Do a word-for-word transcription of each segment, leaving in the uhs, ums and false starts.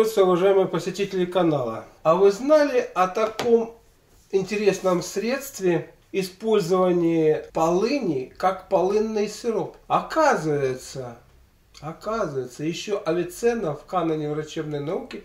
приветствую, уважаемые посетители канала. А вы знали о таком интересном средстве использования полыни, как полынный сироп? Оказывается, оказывается, еще Авиценна в каноне врачебной науки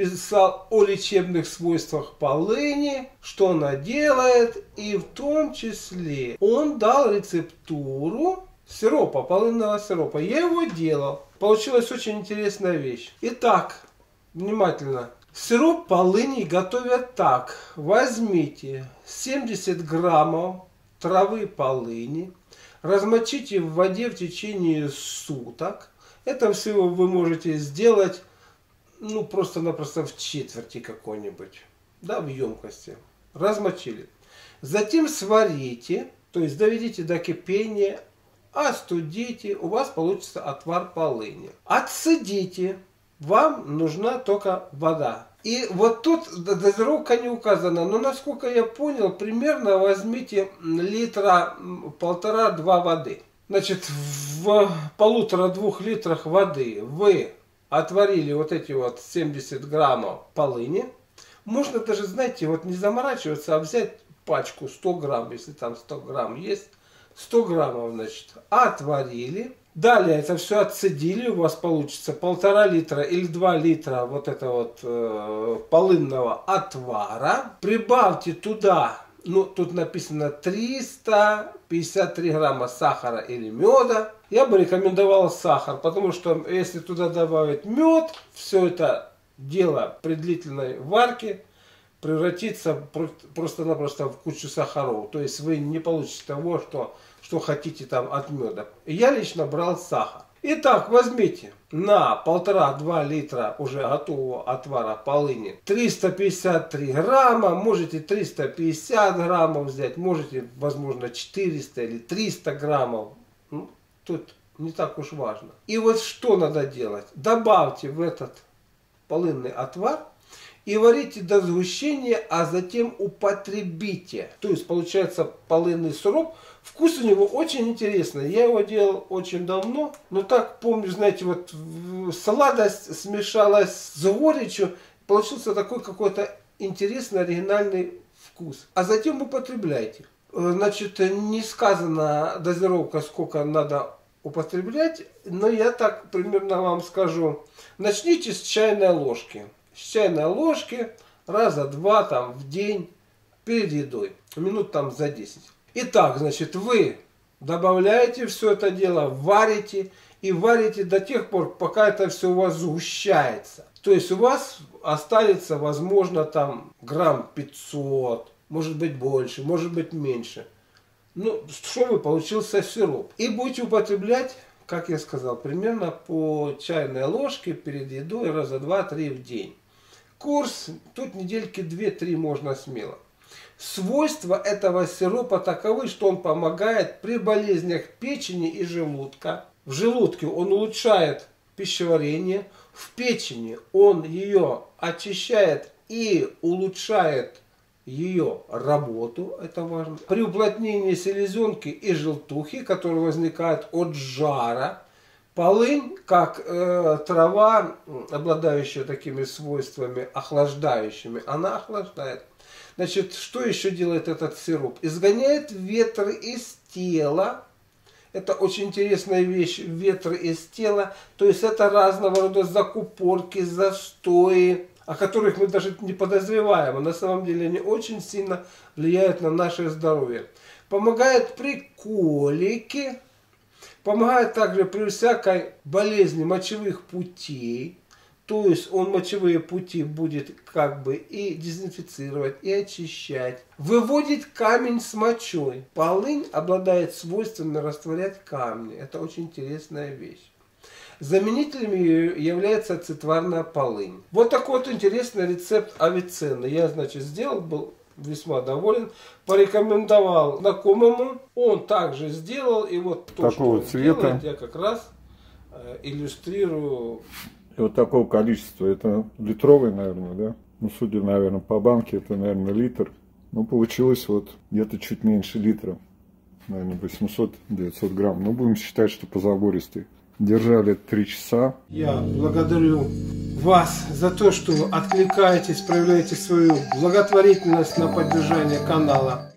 писал о лечебных свойствах полыни, что она делает, и в том числе он дал рецептуру сиропа, полынного сиропа. Я его делал. Получилась очень интересная вещь. Итак, внимательно. Сироп полыни готовят так. Возьмите семьдесят граммов травы полыни, размочите в воде в течение суток. Это всего вы можете сделать, ну, просто-напросто в четверти какой-нибудь, да, в емкости. Размочили. Затем сварите, то есть доведите до кипения, остудите, у вас получится отвар полыни. Отцедите, вам нужна только вода. И вот тут дозировка не указана, но насколько я понял, примерно возьмите литра полтора-два воды. Значит, в полутора-двух литрах воды вы отварили вот эти вот семьдесят граммов полыни. Можно даже, знаете, вот не заморачиваться, а взять пачку сто грамм, если там сто грамм есть. сто граммов, значит, отварили. Далее это все отцедили, у вас получится полтора литра или два литра вот этого вот э, полынного отвара. Прибавьте туда, ну тут написано триста пятьдесят три грамма сахара или меда. Я бы рекомендовал сахар, потому что если туда добавить мед, все это дело при длительной варке превратится просто-напросто в кучу сахаров. То есть вы не получите того, что, что хотите там от меда. Я лично брал сахар. Итак, возьмите на полтора-два литра уже готового отвара полыни триста пятьдесят три грамма, можете триста пятьдесят граммов взять, можете, возможно, четыреста или триста граммов. Ну, тут не так уж важно. И вот что надо делать? Добавьте в этот полынный отвар и варите до сгущения, а затем употребите. То есть получается полынный сироп. Вкус у него очень интересный. Я его делал очень давно. Но так помню, знаете, вот сладость смешалась с горечью. Получился такой какой-то интересный, оригинальный вкус. А затем употребляйте. Значит, не сказано дозировка, сколько надо употреблять. Но я так примерно вам скажу. Начните с чайной ложки. С чайной ложки раза два там в день перед едой, минут там за десять. Итак, значит, вы добавляете все это дело, варите и варите до тех пор, пока это все у вас сгущается. То есть у вас останется, возможно, там грамм пятьсот, может быть больше, может быть меньше. Ну, чтобы получился сироп. И будете употреблять, как я сказал, примерно по чайной ложке перед едой раза два-три в день. Курс, тут недельки две-три можно смело. Свойства этого сиропа таковы, что он помогает при болезнях печени и желудка. В желудке он улучшает пищеварение, в печени он ее очищает и улучшает ее работу, это важно. При уплотнении селезенки и желтухи, которые возникают от жара, полынь, как э, трава, обладающая такими свойствами охлаждающими, она охлаждает. Значит, что еще делает этот сироп? Изгоняет ветры из тела. Это очень интересная вещь, ветры из тела. То есть это разного рода закупорки, застои, о которых мы даже не подозреваем. А на самом деле они очень сильно влияют на наше здоровье. Помогает при колике. Помогает также при всякой болезни мочевых путей. То есть он мочевые пути будет как бы и дезинфицировать, и очищать. Выводит камень с мочой. Полынь обладает свойствами растворять камни. Это очень интересная вещь. Заменителем ее является ацетварная полынь. Вот такой вот интересный рецепт Авиценны. Я, значит, сделал, был весьма доволен. Порекомендовал знакомому. Он также сделал. И вот то, такого что цвета делает, я как раз э, иллюстрирую. И вот такого количества. Это литровый, наверное, да? Ну, судя, наверное, по банке, это, наверное, литр. Ну, получилось вот где-то чуть меньше литра. Наверное, восемьсот-девятьсот грамм. Ну, будем считать, что по забористой. Держали три часа. Я благодарю вас за то, что откликаетесь, проявляете свою благотворительность на поддержание канала.